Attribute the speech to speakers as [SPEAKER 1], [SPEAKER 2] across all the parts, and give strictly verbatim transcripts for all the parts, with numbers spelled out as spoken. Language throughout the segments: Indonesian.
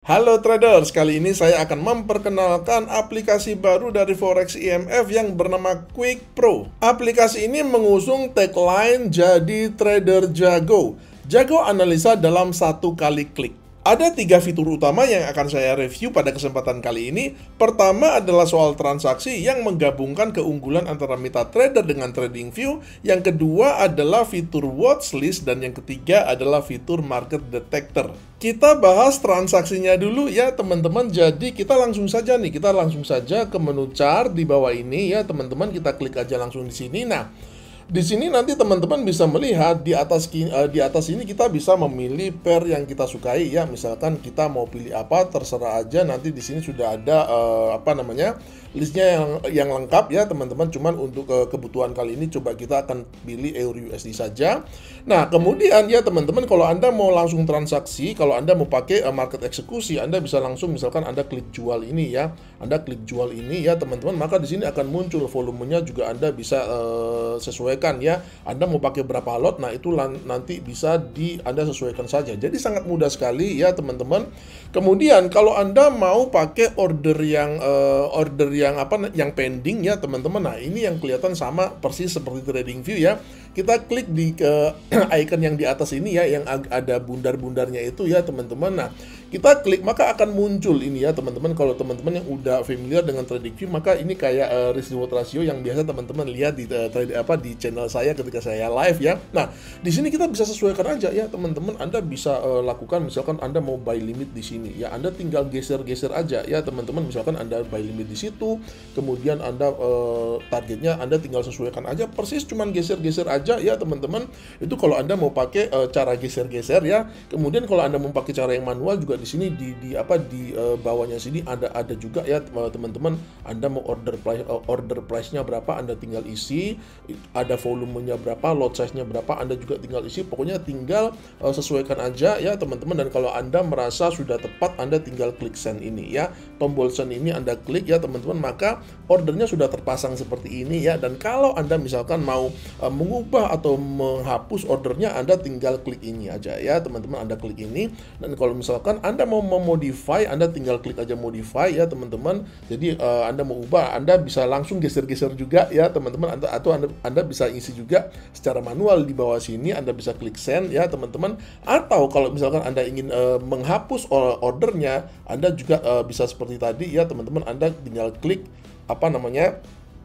[SPEAKER 1] Halo traders, kali ini saya akan memperkenalkan aplikasi baru dari Forex I M F yang bernama Quick Pro. Aplikasi ini mengusung tagline jadi trader jago. Jago analisa dalam satu kali klik. Ada tiga fitur utama yang akan saya review pada kesempatan kali ini. Pertama adalah soal transaksi yang menggabungkan keunggulan antara MetaTrader dengan TradingView. Yang kedua adalah fitur watchlist dan yang ketiga adalah fitur market detector. Kita bahas transaksinya dulu ya teman-teman. Jadi kita langsung saja nih, kita langsung saja ke menu chart di bawah ini ya teman-teman. Kita klik aja langsung di sini. Nah, di sini nanti teman-teman bisa melihat di atas uh, di atas ini kita bisa memilih pair yang kita sukai ya. Misalkan kita mau pilih apa terserah aja. Nanti di sini sudah ada uh, apa namanya listnya yang yang lengkap ya teman-teman. Cuman untuk uh, kebutuhan kali ini coba kita akan pilih Euro U S D saja. Nah kemudian ya teman-teman, kalau Anda mau langsung transaksi, kalau Anda mau pakai uh, market eksekusi, Anda bisa langsung misalkan Anda klik jual ini ya. Anda klik jual ini ya teman-teman, maka di sini akan muncul volumenya juga Anda bisa uh, sesuai ya. Anda mau pakai berapa lot, nah itu nanti bisa di Anda sesuaikan saja. Jadi sangat mudah sekali ya teman-teman. Kemudian kalau Anda mau pakai order yang uh, order yang apa yang pending ya teman-teman. Nah, ini yang kelihatan sama persis seperti TradingView ya. Kita klik di ke icon yang di atas ini ya, yang ada bundar-bundarnya itu ya teman-teman. Nah, kita klik maka akan muncul ini ya teman-teman. Kalau teman-teman yang udah familiar dengan TradingView, maka ini kayak uh, risk reward ratio yang biasa teman-teman lihat di uh, trade apa di channel saya ketika saya live ya. Nah, di sini kita bisa sesuaikan aja ya teman-teman. Anda bisa uh, lakukan misalkan Anda mau buy limit di sini ya. Anda tinggal geser-geser aja ya teman-teman. Misalkan Anda buy limit di situ, kemudian Anda uh, targetnya Anda tinggal sesuaikan aja, persis cuman geser-geser aja ya teman-teman. Itu kalau Anda mau pakai uh, cara geser-geser ya. Kemudian kalau Anda mau pakai cara yang manual juga di sini di di apa di uh, bawahnya sini ada ada juga ya teman-teman. Anda mau order price uh, order price-nya berapa, Anda tinggal isi. Ada volumenya berapa, lot size-nya berapa, Anda juga tinggal isi. Pokoknya tinggal uh, sesuaikan aja ya teman-teman. Dan kalau Anda merasa sudah tepat, Anda tinggal klik send ini ya. Tombol send ini Anda klik ya teman-teman, maka ordernya sudah terpasang seperti ini ya. Dan kalau Anda misalkan mau uh, mengubah atau menghapus ordernya, Anda tinggal klik ini aja ya teman-teman. Anda klik ini. Dan kalau misalkan Anda mau memodify, Anda tinggal klik aja modify ya teman-teman. Jadi uh, Anda mau ubah, Anda bisa langsung geser-geser juga ya teman-teman. Atau Anda Anda bisa isi juga secara manual di bawah sini. Anda bisa klik send ya teman-teman. Atau kalau misalkan Anda ingin uh, menghapus ordernya, Anda juga uh, bisa seperti tadi ya teman-teman. Anda tinggal klik apa namanya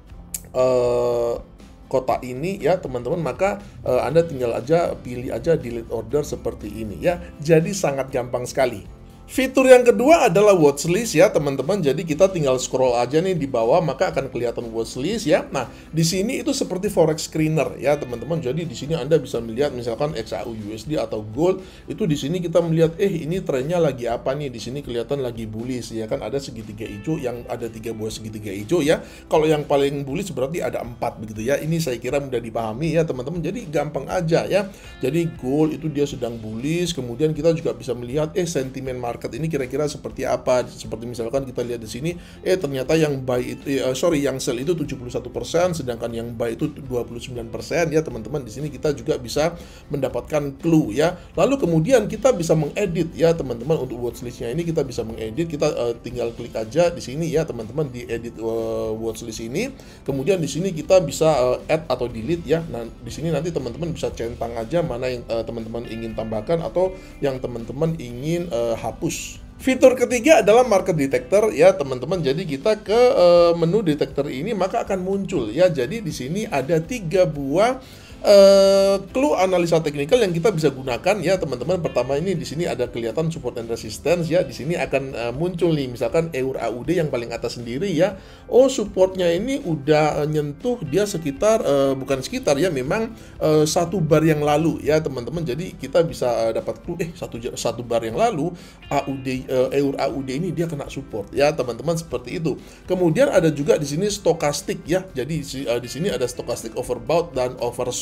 [SPEAKER 1] uh, kotak ini ya teman-teman, maka uh, Anda tinggal aja pilih aja delete order seperti ini ya. Jadi sangat gampang sekali. Fitur yang kedua adalah watchlist ya teman-teman. Jadi kita tinggal scroll aja nih di bawah, maka akan kelihatan watchlist ya. Nah, di sini itu seperti forex screener ya teman-teman. Jadi di sini Anda bisa melihat misalkan X A U U S D atau gold. Itu di sini kita melihat eh ini trennya lagi apa nih. Di sini kelihatan lagi bullish ya kan, ada segitiga hijau, yang ada tiga buah segitiga hijau ya. Kalau yang paling bullish berarti ada empat begitu ya. Ini saya kira mudah dipahami ya teman-teman. Jadi gampang aja ya. Jadi gold itu dia sedang bullish. Kemudian kita juga bisa melihat eh sentimen market ini kira-kira seperti apa. Seperti misalkan kita lihat di sini, eh ternyata yang buy itu eh, sorry yang sell itu tujuh puluh satu persen, sedangkan yang buy itu dua puluh sembilan persen ya teman-teman. Di sini kita juga bisa mendapatkan clue ya. Lalu kemudian kita bisa mengedit ya teman-teman. Untuk watchlist-nya ini kita bisa mengedit. Kita uh, tinggal klik aja di sini ya teman-teman, di edit uh, watchlist ini. Kemudian di sini kita bisa uh, add atau delete ya. Nah, di sini nanti teman-teman bisa centang aja mana yang uh, teman-teman ingin tambahkan atau yang teman-teman ingin uh, hapus. Fitur ketiga adalah market detector ya teman-teman. Jadi kita ke uh, menu detector ini maka akan muncul ya. Jadi di sini ada tiga buah Uh, clue analisa teknikal yang kita bisa gunakan ya teman-teman. Pertama ini di sini ada kelihatan support and resistance ya. Di sini akan uh, muncul nih misalkan Euro A U D yang paling atas sendiri ya. Oh, supportnya ini udah uh, nyentuh dia sekitar uh, bukan sekitar ya, memang uh, satu bar yang lalu ya teman-teman. Jadi kita bisa uh, dapat clue eh satu satu bar yang lalu A U D uh, Euro A U D ini dia kena support ya teman-teman, seperti itu. Kemudian ada juga di sini stokastik ya. Jadi uh, di sini ada stokastik overbought dan oversold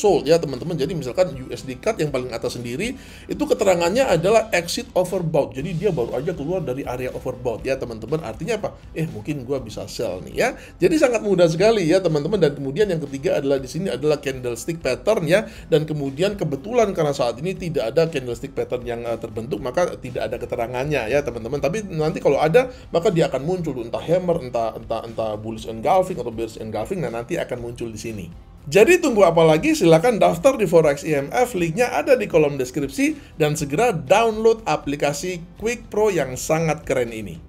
[SPEAKER 1] sold ya teman-teman. Jadi misalkan U S D card yang paling atas sendiri itu keterangannya adalah exit overbought. Jadi dia baru aja keluar dari area overbought ya teman-teman. Artinya apa? Eh mungkin gua bisa sell nih ya. Jadi sangat mudah sekali ya teman-teman. Dan kemudian yang ketiga adalah di sini adalah candlestick pattern ya. Dan kemudian kebetulan karena saat ini tidak ada candlestick pattern yang uh, terbentuk, maka tidak ada keterangannya ya teman-teman. Tapi nanti kalau ada, maka dia akan muncul entah hammer, entah entah entah bullish engulfing atau bearish engulfing. Nah nanti akan muncul di sini. Jadi tunggu apa lagi? Silahkan daftar di Forex I M F, linknya ada di kolom deskripsi, dan segera download aplikasi Quick Pro yang sangat keren ini.